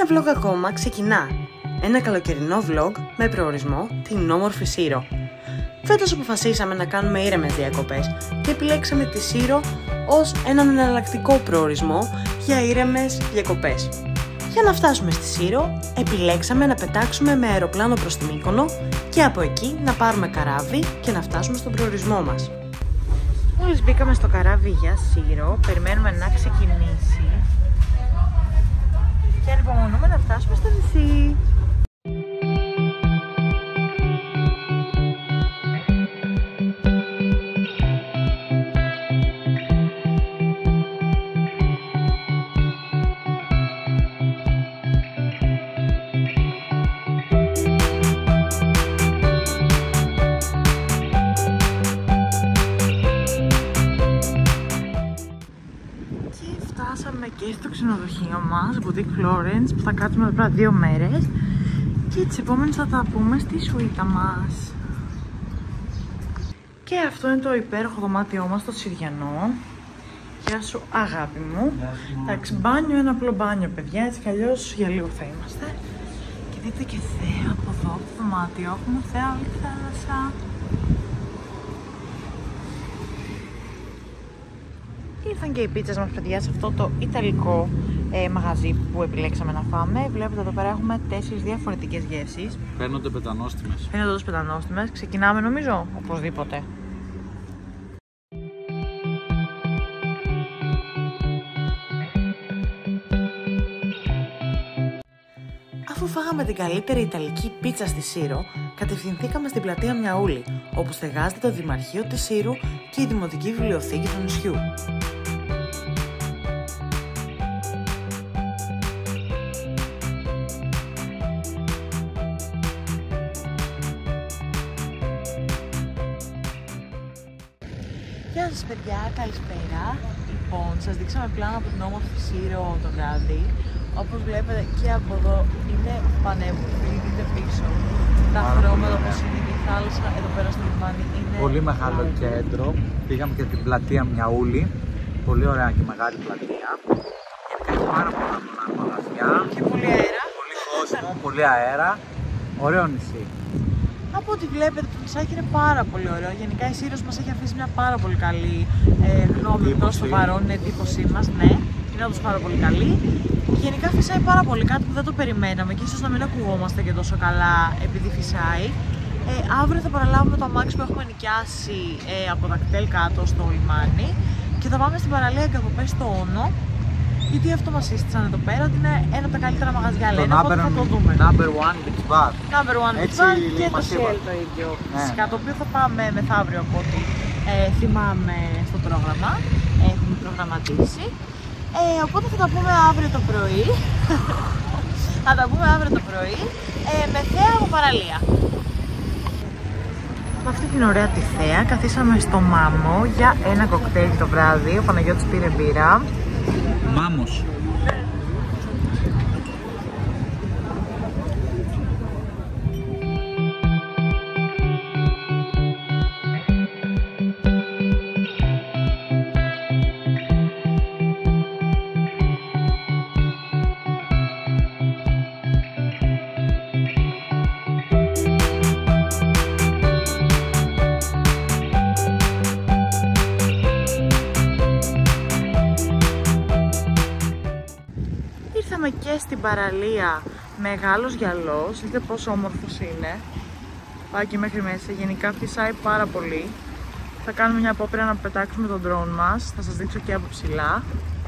vlog ακόμα ξεκινά. Ένα καλοκαιρινό vlog με προορισμό την όμορφη Σύρο. Φέτος αποφασίσαμε να κάνουμε ήρεμες διακοπές και επιλέξαμε τη Σύρο ως έναν εναλλακτικό προορισμό για ήρεμες διακοπές. Για να φτάσουμε στη Σύρο, επιλέξαμε να πετάξουμε με αεροπλάνο προς τη Μύκονο και από εκεί να πάρουμε καράβι και να φτάσουμε στον προορισμό μας. Μόλις μπήκαμε στο καράβι για Σύρο, περιμένουμε να ξεκινήσει και ανυπομονούμε να φτάσουμε στο νησί. Φτάσαμε και στο ξενοδοχείο μας, Boutique Florence, που θα κάτσουμε εδώ πέρα 2 μέρες και τις επόμενες θα τα πούμε στη σουίτα μας. Και αυτό είναι το υπέροχο δωμάτιό μας, το Συριανό. Γεια σου αγάπη μου. Εντάξει, μπάνιο, ένα απλό μπάνιο παιδιά, έτσι κι αλλιώς για λίγο θα είμαστε. Και δείτε και θέα από εδώ, από το δωμάτιο, έχουμε θέα όλη τη θάλασσα. Ήρθαν και οι πίτσες μας παιδιά σε αυτό το ιταλικό μαγαζί που επιλέξαμε να φάμε. Βλέπετε εδώ πέρα έχουμε 4 διαφορετικές γεύσεις. Φαίνονται πετανόστιμες. Φαίνονται όντως πετανόστιμες. Ξεκινάμε νομίζω, οπωσδήποτε. Αφού φάγαμε την καλύτερη ιταλική πίτσα στη Σύρο, κατευθυνθήκαμε στην πλατεία Μιαούλη, όπου στεγάζεται το Δημαρχείο της Σύρου και η Δημοτική Βιβλιοθήκη του νησιού. Γεια σας παιδιά, καλησπέρα. Λοιπόν, σας δείξαμε πλάνο από την όμορφη Σύρο το βράδυ. Όπως βλέπετε και από εδώ είναι πανέμορφη, δείτε πίσω τα χρώματα όπως είναι η θάλασσα, εδώ πέρα στο λιμάνι είναι πολύ μεγάλο κέντρο. Πήγαμε και την πλατεία Μιαούλη, πολύ ωραία και μεγάλη πλατεία. Γενικά έχει πάρα πολλά μαγαζιά και πολύ αέρα. Πολύ κόσμο, πολύ αέρα, ωραίο νησί. Από ό,τι βλέπετε το νησάκι είναι πάρα πολύ ωραίο. Γενικά η Σύρος μας έχει αφήσει μια πάρα πολύ καλή γνώμη εδώ στο παρόν, είναι εντύπωσή μας, ναι. Είναι όντως πάρα πολύ καλή. Γενικά φυσάει πάρα πολύ, κάτι που δεν το περιμέναμε και ίσως να μην ακουγόμαστε και τόσο καλά επειδή φυσάει. Αύριο θα παραλάβουμε το αμάξι που έχουμε νοικιάσει από τα κτέλ κάτω στο λιμάνι και θα πάμε στην παραλία Εγκατοπές στο Όνο. Γιατί αυτό μας σύστησαν εδώ πέρα, ότι είναι ένα από τα καλύτερα μαγαζιά, λένε, οπότε θα το δούμε. Number one beach bar. Number one beach bar και το Shell το ίδιο. Φυσικά, το οποίο θα πάμε μεθαύριο από ό,τι θυμάμαι στο πρόγραμμα. Έχουμε προγραμματίσει. Οπότε θα τα πούμε αύριο το πρωί. Θα τα πούμε αύριο το πρωί με θέα από παραλία. Με αυτή την ωραία τη θέα καθίσαμε στο Μάμο για ένα κοκτέιλ το βράδυ. Ο Παναγιώτης πήρε μπύρα. Μάμος. Και στην παραλία Μεγάλος Γυαλός, δείτε πόσο όμορφος είναι. Πάει και μέχρι μέσα, γενικά φυσάει πάρα πολύ. Θα κάνουμε μια απόπειρα να πετάξουμε τον drone μας, θα σας δείξω και από ψηλά.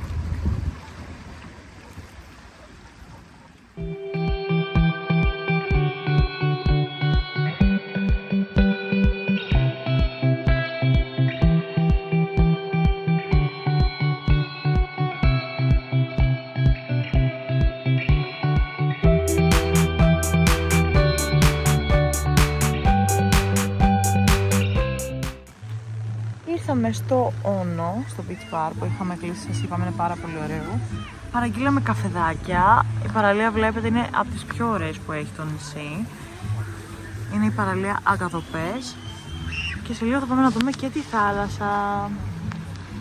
Ήρθαμε στο Όνο, στο beach bar που είχαμε κλείσει, σας είπαμε είναι πάρα πολύ ωραίο. Παραγγείλαμε καφεδάκια, η παραλία βλέπετε είναι από τις πιο ωραίες που έχει το νησί. Είναι η παραλία Αγκαδοπές και σε λίγο θα πάμε να δούμε και τη θάλασσα.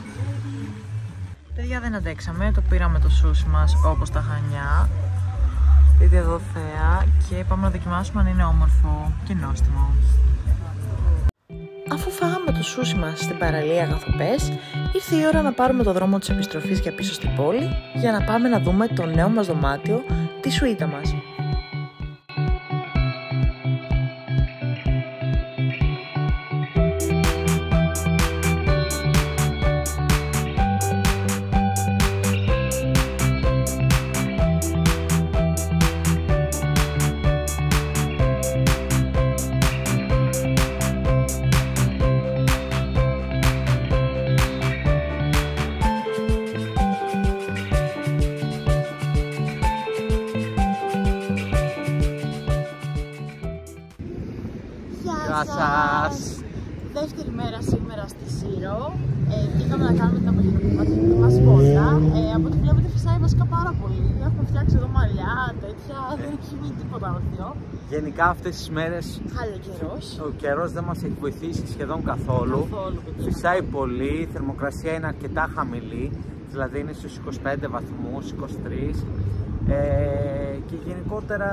Παιδιά, δεν αντέξαμε, το πήραμε το σούσι μας όπως τα Χανιά. Δείτε εδώ θέα και πάμε να δοκιμάσουμε αν είναι όμορφο και νόστιμο. Αφού φάγαμε το σούσι μας στην παραλία Αγαθοπές, ήρθε η ώρα να πάρουμε το δρόμο της επιστροφής για πίσω στην πόλη για να πάμε να δούμε το νέο μας δωμάτιο, τη σουίτα μας. Γεια σας! Δεύτερη μέρα σήμερα στη Σύρο. Πήγαμε να κάνουμε την απογευματινή μας βόλτα. Από ό,τι βλέπετε φυσάει βασικά πάρα πολύ. Έχουμε φτιάξει εδώ μαλλιά, τέτοια, δεν έχει μείνει τίποτα όρθιο. Γενικά αυτές τις μέρες ο καιρός δεν μας έχει βοηθήσει σχεδόν καθόλου. Φυσάει πολύ, η θερμοκρασία είναι αρκετά χαμηλή, δηλαδή είναι στους 25 βαθμούς, 23 και γενικότερα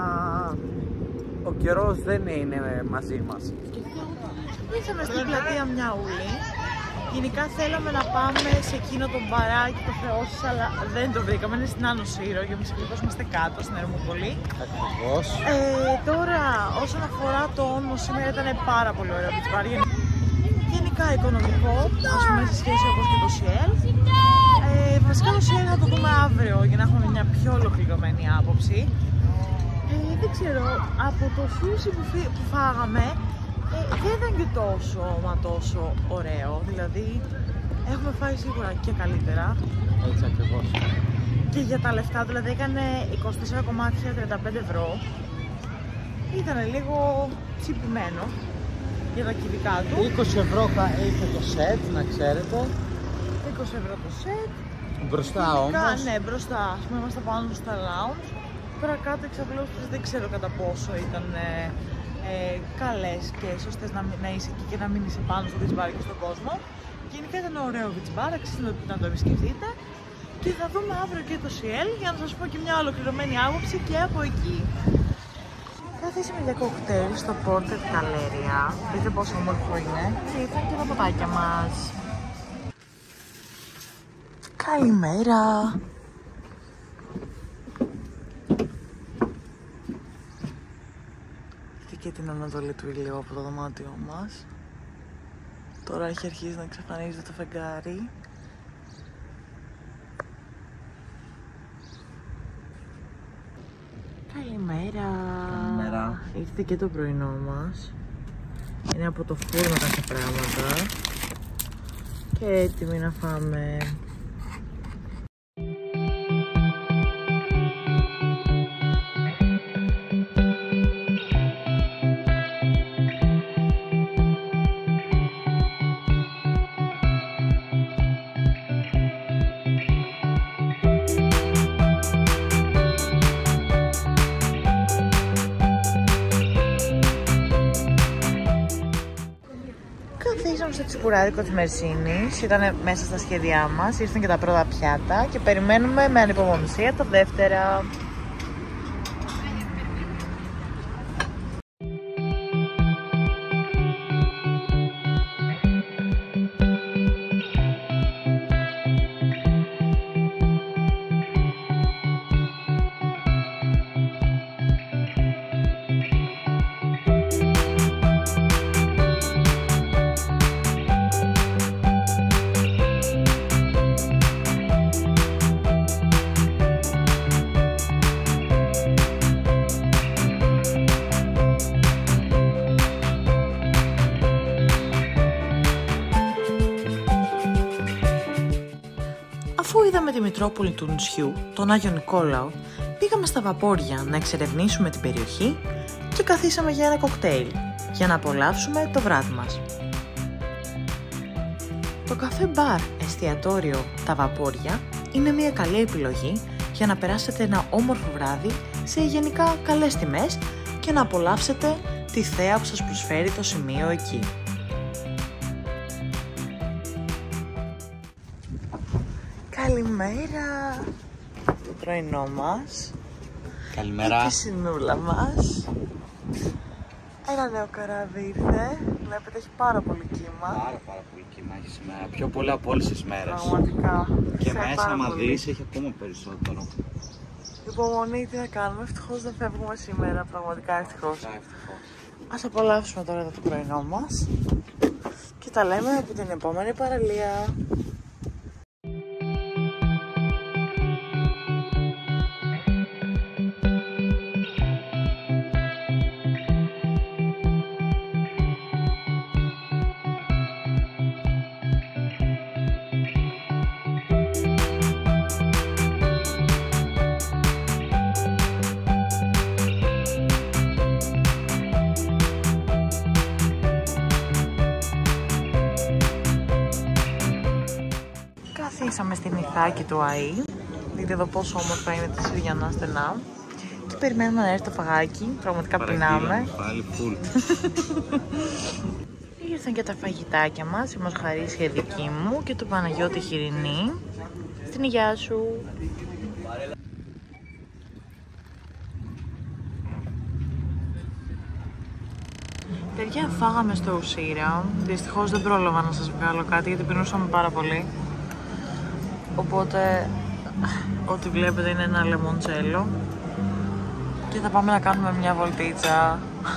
ο καιρός δεν είναι μαζί μας. Ήρθαμε στην πλατεία Μιαούλη. Γενικά θέλαμε να πάμε σε εκείνο το μπαράκι, το Θεός, αλλά δεν το βρήκαμε. Είναι στην Άνω Σύρο και εμείς ακριβώς είμαστε κάτω στην Ερμούπολη. Ακριβώς. Τώρα, όσον αφορά το όνομο, σήμερα ήταν πάρα πολύ ωραίο beach bar. Γενικά οικονομικό, ας πούμε, σε σχέση όπως και το Ciel. Βασικά το Ciel θα το δούμε αύριο για να έχουμε μια πιο ολοκληρωμένη άποψη. Δεν ξέρω, από το σούσι που φάγαμε δεν ήταν και τόσο ωραίο, δηλαδή έχουμε φάει σίγουρα και καλύτερα. Έτσι ακριβώς. Και για τα λεφτά, δηλαδή έκανε 24 κομμάτια 35 ευρώ. Ήταν λίγο τσιπημένο για τα κυβικά του. 20 ευρώ είχε το σετ, να ξέρετε. 20 ευρώ το σετ. Μπροστά κυβικά, όμως. Ναι, μπροστά. Ας πούμε είμαστε πάνω στα lounge. Τώρα κάτω εξαπλώσεις δεν ξέρω κατά πόσο ήταν καλές και σωστές να είσαι εκεί και να μην είσαι πάνω στο beach bar και στον κόσμο. Γενικά ήταν ωραίο beach bar, αξίζει να το επισκεφτείτε. Και θα δούμε αύριο και το Ciel για να σας πω και μια ολοκληρωμένη άποψη και από εκεί. Καθίσαμε για κοκτέιλ στο Porter Galleria. Δείτε πόσο όμορφο είναι. Και ήρθαν και τα ποτάκια μας. Καλημέρα! Και την ανατολή του ηλίου από το δωμάτιό μας. Τώρα έχει αρχίσει να εξαφανίζεται το φεγγάρι. Καλημέρα! Καλημέρα! Ήρθε και το πρωινό μας. Είναι από το φούρνο κάποια πράγματα. Και έτοιμοι να φάμε. Καθίσαμε στο τσιπουράδικο της Μερσίνης, ήταν μέσα στα σχέδιά μας, ήρθαν και τα πρώτα πιάτα και περιμένουμε με ανυπομονησία τα δεύτερα. Αφού είδαμε τη Μητρόπολη του νησιού, τον Άγιο Νικόλαο, πήγαμε στα βαπόρια να εξερευνήσουμε την περιοχή και καθίσαμε για ένα κοκτέιλ, για να απολαύσουμε το βράδυ μας. Το καφέ μπαρ εστιατόριο Τα Βαπόρια είναι μια καλή επιλογή για να περάσετε ένα όμορφο βράδυ σε γενικά καλές τιμές και να απολαύσετε τη θέα που σας προσφέρει το σημείο εκεί. Καλημέρα! Το πρωινό μας. Καλημέρα. Η πισινούλα μας. Ένα νέο καράβι ήρθε. Βλέπετε, έχει πάρα πολύ κύμα. Πάρα πολύ κύμα έχει σήμερα. Πιο πολύ από όλες τις μέρες. Πραγματικά. Και μέσα, άμα δεις, έχει ακόμα περισσότερο. Υπομονή, τι θα κάνουμε. Ευτυχώς δεν φεύγουμε σήμερα. Πραγματικά ευτυχώς. Ας απολαύσουμε τώρα το πρωινό μας. Και τα λέμε από την επόμενη παραλία. Καθίσαμε στην Ιθάκη του ΑΗ. Δείτε εδώ πόσο όμορφα είναι τα Συριανά στενά. Και περιμένουμε να έρθει το φαγάκι. Πραγματικά πεινάμε. Πάλι φουλ. Ήρθαν και τα φαγητάκια μας. Η Μοσχαρίσια δική μου και του Παναγιώτη Χοιρινή. Στην υγειά σου. Παιδιά, φάγαμε στο Ουσίρα. Δυστυχώς δεν πρόλαβα να σας βγάλω κάτι γιατί πεινούσαμε πάρα πολύ. Οπότε, ό,τι βλέπετε είναι ένα λεμοντσέλο. Και θα πάμε να κάνουμε μια βολτίτσα.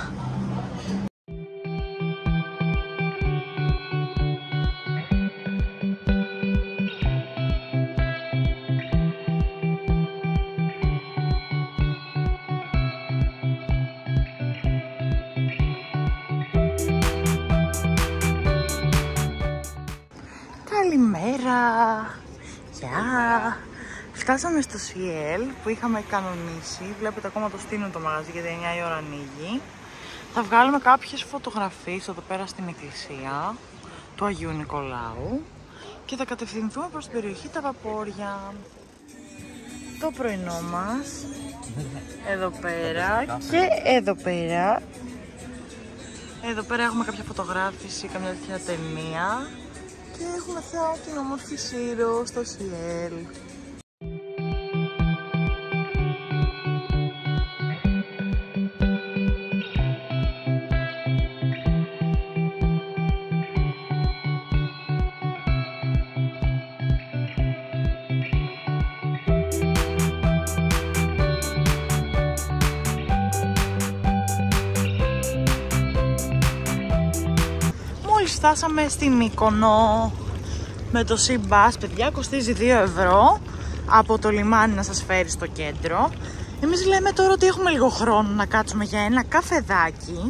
Καλημέρα! Γεια! Φτάσαμε στο Σιέλ που είχαμε κανονίσει. Βλέπετε ακόμα το στείλουν το μαγαζί γιατί 9 η ώρα ανοίγει. Θα βγάλουμε κάποιες φωτογραφίες εδώ πέρα στην εκκλησία του Αγίου Νικολάου και θα κατευθυνθούμε προς την περιοχή τα Βαπόρια. Το πρωινό μας εδώ πέρα και εδώ πέρα. Εδώ πέρα έχουμε κάποια φωτογράφηση, καμιά τέτοια ταινία. Και έχουμε θεά την όμορφη Σύρο στο Σιέλ. Φτάσαμε στη Μύκονο με το Sea Bus, παιδιά, κοστίζει 2 ευρώ από το λιμάνι να σας φέρει στο κέντρο. Εμείς λέμε τώρα ότι έχουμε λίγο χρόνο να κάτσουμε για ένα καφεδάκι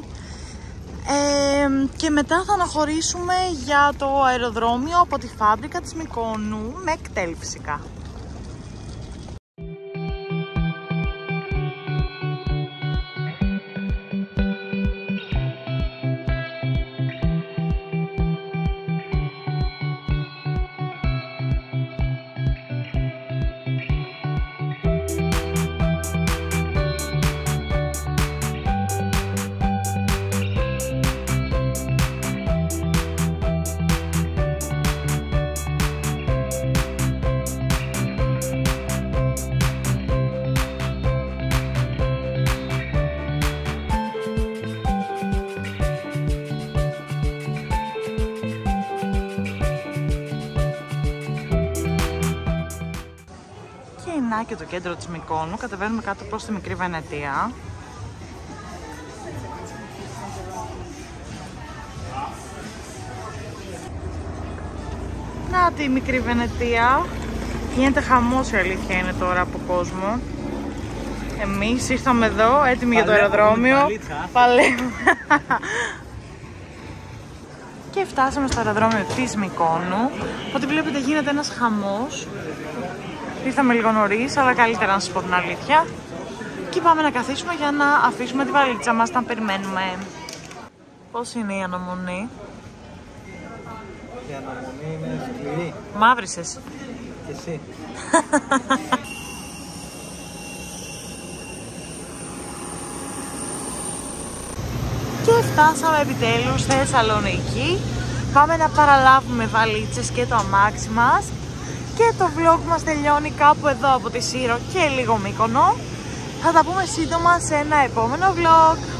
και μετά θα αναχωρήσουμε για το αεροδρόμιο από τη φάμπρικα της Μυκόνου με κτέλ φυσικά. Και το κέντρο της Μυκόνου, κατεβαίνουμε κάτω προς τη Μικρή Βενετία. Να τη Μικρή Βενετία, γίνεται χαμός, η αλήθεια είναι τώρα από κόσμο. Εμείς ήρθαμε εδώ έτοιμοι για το αεροδρόμιο. Παλεύουμε. Και φτάσαμε στο αεροδρόμιο της Μυκόνου. Ό,τι βλέπετε γίνεται ένας χαμός. Ήρθαμε λίγο νωρίς, αλλά καλύτερα να σας πω την αλήθεια. Και πάμε να καθίσουμε για να αφήσουμε τη βαλίτσα μας να περιμένουμε. Πώς είναι η αναμονή? Η αναμονή είναι σκληρή. Μαύρισες. Και εσύ. Και φτάσαμε επιτέλους στη Θεσσαλονίκη. Πάμε να παραλάβουμε βαλίτσες και το αμάξι μας. Και το vlog μας τελειώνει κάπου εδώ από τη Σύρο και λίγο Μύκονο. Θα τα πούμε σύντομα σε ένα επόμενο vlog.